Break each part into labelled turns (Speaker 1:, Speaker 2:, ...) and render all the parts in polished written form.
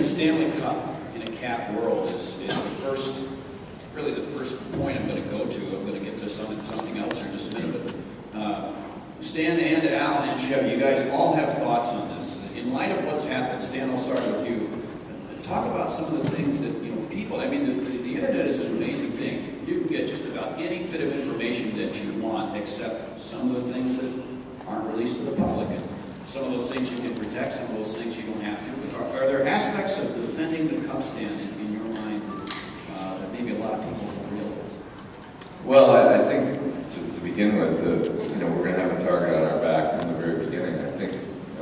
Speaker 1: the Stanley Cup in a cap world is really the first point I'm going to go to. I'm going to get to something else in just a minute. But Stan and Al and Chev, you guys all have thoughts on this. In light of what's happened, Stan, I'll start with you. Talk about some of the things that, people, I mean, the internet is an amazing thing. You can get just about any bit of information that you want, except some of the things that aren't released to the public. And some of those things you can protect, some of those things you don't have to. But are there aspects of defending the cup stand in your mind that maybe a lot of people don't realize?
Speaker 2: Well, I think to begin with, we're going to have a target on our back from the very beginning. I think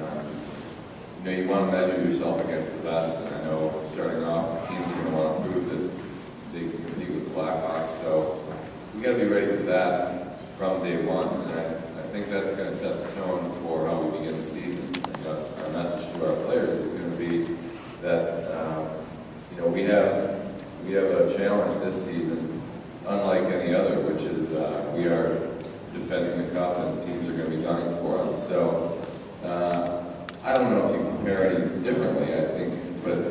Speaker 2: you want to measure yourself against the best, and I know starting off, the teams are going to want to prove that they can compete with the Blackhawks. So we got to be ready for that from day one, and I think that's going to set the tone for how we begin the season. Our message to our players is going to be that we have a challenge this season, unlike any other, which is we are defending the cup, and teams are going to be gunning for us. So I don't know if you compare any differently. I think, but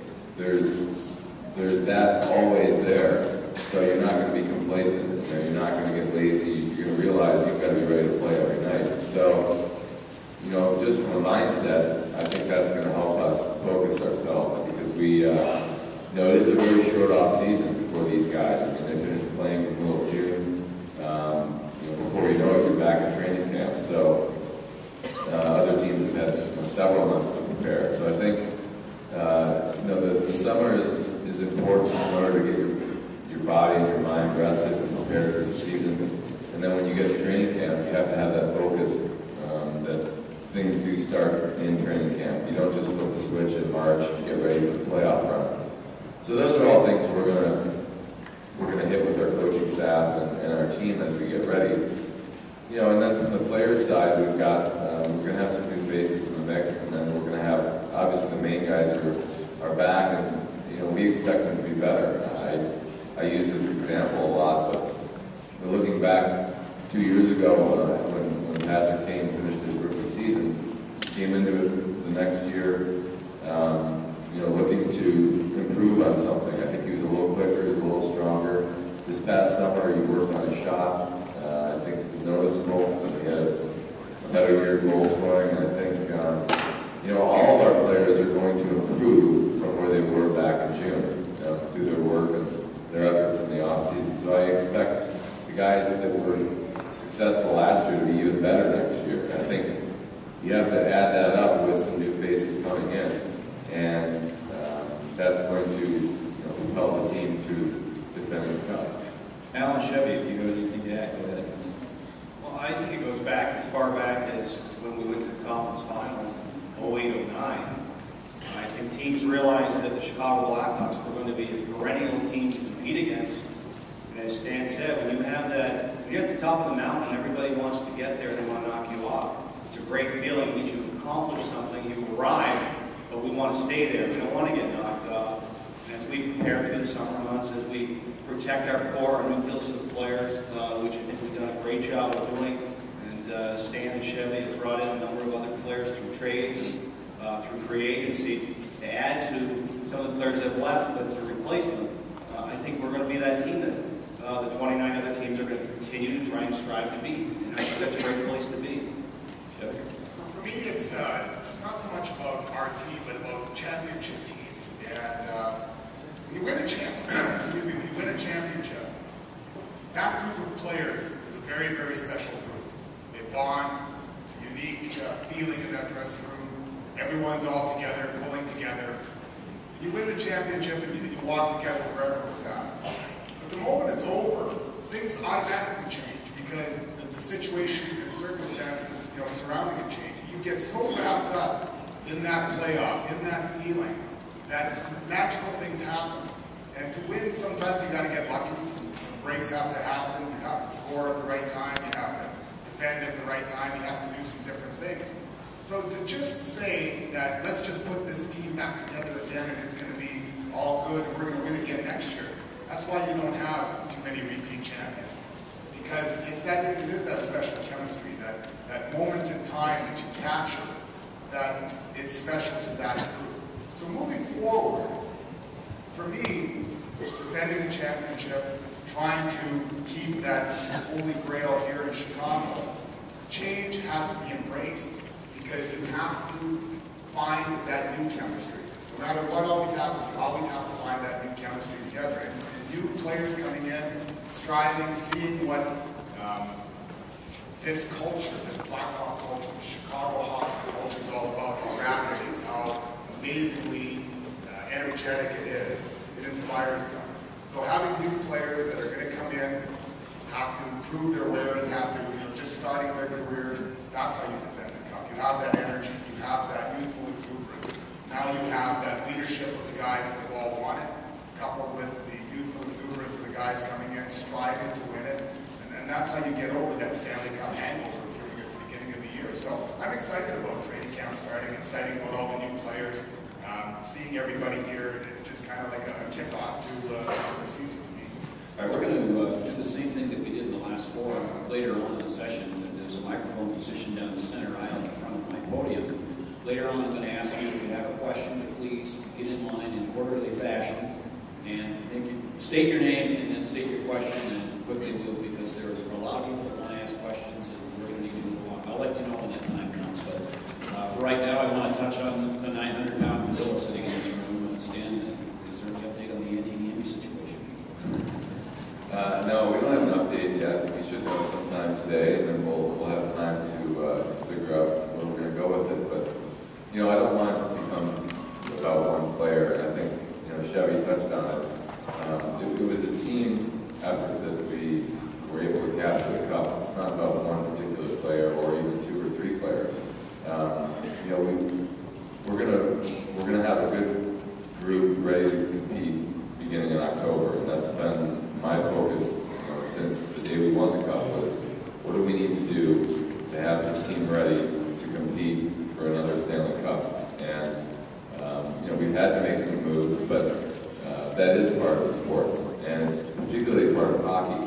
Speaker 2: there's that always there. So you're not going to be complacent. You're not going to get lazy. You're going to realize you've got to be ready to play every night. So, just from a mindset, I think that's going to help us focus ourselves, because we, it is a very short off season for these guys. I mean, they finish playing in the middle of June. Before you know it, you're back in training camp. So other teams have had several months to prepare. So I think the summer is important in order to get your body and your mind rested and prepared for the season. And then when you get to training camp, you have to have that focus that things do start in training camp. You don't just flip the switch in March and get ready for the playoff run. So those are all things we're gonna hit with our coaching staff and our team as we get ready. And then from the players' side, we're gonna have some new faces in the mix, and then we're gonna have, obviously, the main guys are back, and we expect them to be better. I use this example a lot, but looking back 2 years ago when Patrick Kane finished his rookie season, came into it the next year, looking to improve on something. I think he was a little quicker, he was a little stronger. This past summer, he worked on his shot. I think it was noticeable. He had a better year goal scoring, and I think all of our players are going to improve from where they were back in June through their work and their efforts in the off season. So I expect the guys that were successful last year to be even better next year. And I think you have to add that up with some new faces coming in, and that's going to propel the team to defend the cup.
Speaker 1: Alan, Chevy, if you have anything to add, go ahead.
Speaker 3: Well, I think it goes back as far back as when we went to the conference finals in 08-09. I think teams realized that the Chicago Blackhawks were going to be a perennial team to compete against. And as Stan said, when you're at the top of the mountain and everybody wants to get there, they want to knock you off. It's a great feeling that you accomplish something, you arrive, but we want to stay there. We don't want to get knocked off. And as we prepare for the summer months, as we protect our core, our nucleus of players, which I think we've done a great job of doing. And Stan and Chevy have brought in a number of other players through trades and through free agency to add to some of the players that have left, but to replace them. I think we're going to be that team that the 29 other teams are going to continue to try and strive to beat. And I think that's a great place to be. Chevy?
Speaker 4: For me, it's not so much about our team, but about championship teams. And when you win a championship, that group of players is a very, very special group. They bond. It's a unique feeling in that dressing room. Everyone's all together, pulling together. You win the championship, and you walk together forever with that. But the moment it's over, things automatically change, because the situation and circumstances surrounding it change. You get so wrapped up in that playoff, in that feeling, that magical things happen. And to win, sometimes you got to get lucky. Some breaks have to happen. You have to score at the right time. You have to defend at the right time. You have to do some different things. So to just say that let's just put this team back together again and it's going to be all good and we're going to win again next year, that's why you don't have too many repeat champions. Because it is that special chemistry, that moment in time that you capture, that it's special to that group. So moving forward, defending the championship, trying to keep that holy grail here in Chicago. Change has to be embraced because you have to find that new chemistry. No matter what always happens, you always have to find that new chemistry together. And new players coming in, striving, seeing what this culture, this Blackhawk culture, the Chicago hockey culture is all about, how rapid it is, how amazingly energetic it is. It inspires them. So having new players that are going to come in, have to prove their wares, have to, just starting their careers, that's how you defend the cup. You have that energy, you have that youthful exuberance. Now you have that leadership of the guys that have all won it, coupled with the youthful exuberance of the guys coming in, striving to win it. And that's how you get over that Stanley Cup hangover feeling at the beginning of the year. So I'm excited about training camp starting, excited about all the new players, seeing everybody here. It's just kind of like a kickoff to the season for me.
Speaker 1: All right, we're going to do the same thing that we did in the last four. Later on in the session, there's a microphone position down the center aisle in front of my podium. Later on, I'm going to ask you if you have a question to please get in line in orderly fashion and state your name and then state your question and quickly move, because there are a lot of people that want to ask questions and we're going to need to move on. I'll let you know when that time comes, but for right now, I want to touch on the 900-pound gorilla sitting in this room. Stan, is there any update on the Antiniemi situation?
Speaker 2: No, we don't have an update yet. We should know sometime today, and then we'll have time to figure out where we're going to go with it. But I don't want it to become about one player. And I think Chevy touched on it. It was a team effort that we were able to capture the cup. It's not about one particular player or even two or three players. We're gonna have a good group ready to compete beginning in October, and that's been my focus since the day we won the cup. Was what do we need to do to have this team ready to compete for another Stanley Cup? And we've had to make some moves, but that is part of sports, and it's particularly part of hockey.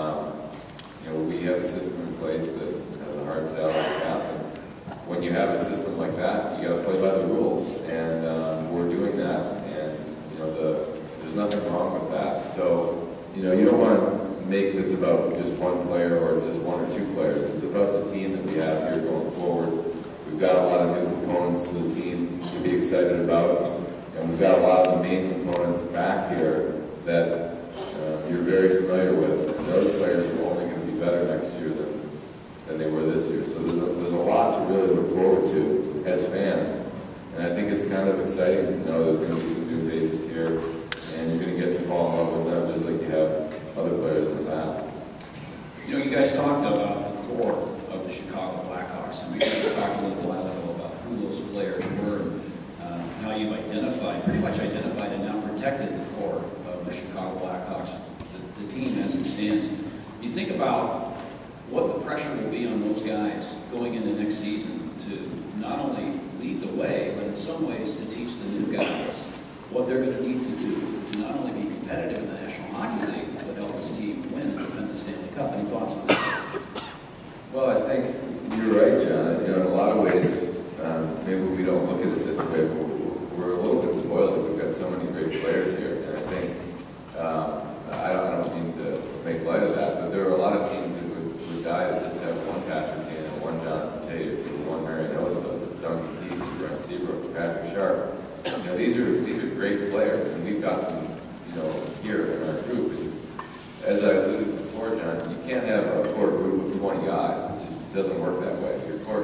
Speaker 2: We have a system in place that has a hard salary cap, and when you have a system like that, you got to play by the rules, and we're doing that, and there's nothing wrong with that. So you don't want to make this about just one player or just one or two players. It's about the team that we have here going forward. We've got a lot of new components to the team to be excited about, and we've got a lot of the main components back here that you're very familiar with. And those players are only going to be better next year than they were this year. So there's a lot to really look forward to as fans. And I think it's kind of exciting to know there's going to be some new faces here, and you're going to get to fall in love with them just like you have other players in the past.
Speaker 1: You guys talked about the core of the Chicago Blackhawks, and we talked a little while ago about who those players were, how you've pretty much identified and now protected the core of the Chicago Blackhawks, the team as it stands. You think about what the pressure will be on those guys going into next season to not only lead the way, but in some ways to teach the new guys what they're going to need to do to not only be competitive in the National Hockey League, but help this team win and defend the Stanley Cup. Any thoughts on that?
Speaker 2: Well, I think you're right, John. In a lot of ways, maybe we don't look at it this way, but we're a little bit spoiled that we've got so many great players here. And I think, I don't mean to make light of that, but there are a lot of teams that would die to just have one Patrick Kane, one Jonathan Tate, one Marion Osa, Duncan Keith, Brent Seabrook, Patrick Sharp. These are great players, and we've got them, here in our group. As I alluded before, John, you can't have a core group of 20 guys. It just doesn't work that way. Your core